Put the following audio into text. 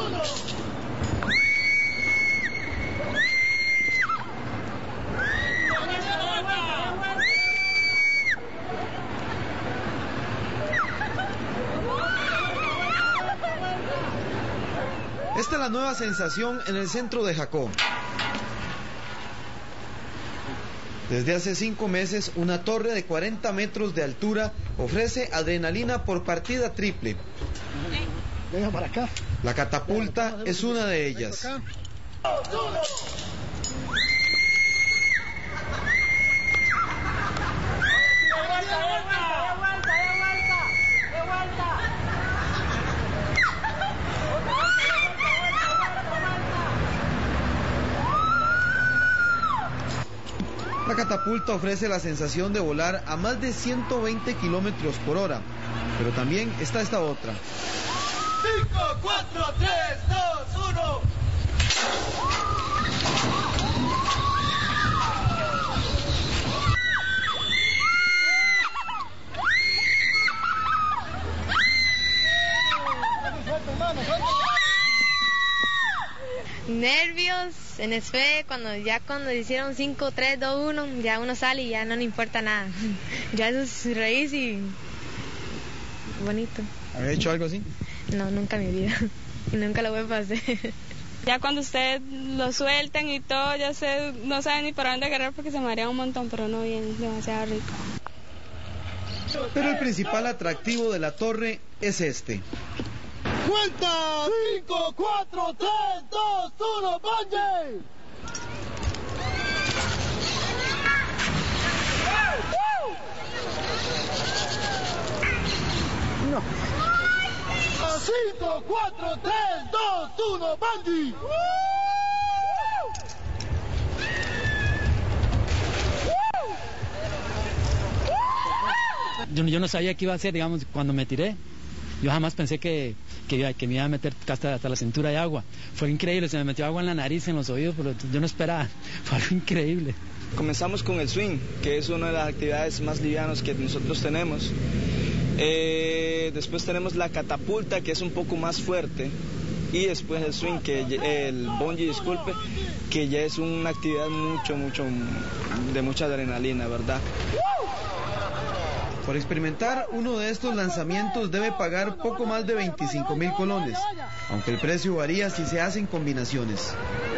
Esta es la nueva sensación en el centro de Jacó. Desde hace 5 meses, una torre de 40 metros de altura ofrece adrenalina por partida triple. Venga para acá. La catapulta es una de ellas. La catapulta ofrece la sensación de volar a más de 120 kilómetros por hora, pero también está esta otra. 5, 4, 3, 2, 1. Nervios, en especie, cuando hicieron 5, 3, 2, 1, ya uno sale y ya no le importa nada. Ya eso es reír y bonito. ¿Había hecho algo así? No, nunca en mi vida. Y nunca lo voy a hacer. Ya cuando ustedes lo sueltan y todo, ya no saben ni para dónde agarrar porque se marea un montón, pero no bien, demasiado rico. Pero el principal atractivo de la torre es este. ¡Cuenta! 5, 4, 3, 2, 1, ¡bungee! No. 5, 4, 3, 2, 1, ¡bungee! Yo no sabía qué iba a hacer, digamos, cuando me tiré. Yo jamás pensé que me iba a meter hasta la cintura de agua. Fue increíble, se me metió agua en la nariz, en los oídos, pero yo no esperaba. Fue algo increíble. Comenzamos con el swing, que es una de las actividades más livianas que nosotros tenemos. Después tenemos la catapulta, que es un poco más fuerte. Y después el swing, el bungee, disculpe, que ya es una actividad de mucha adrenalina, ¿verdad? Por experimentar uno de estos lanzamientos debe pagar poco más de 25,000 colones, aunque el precio varía si se hacen combinaciones.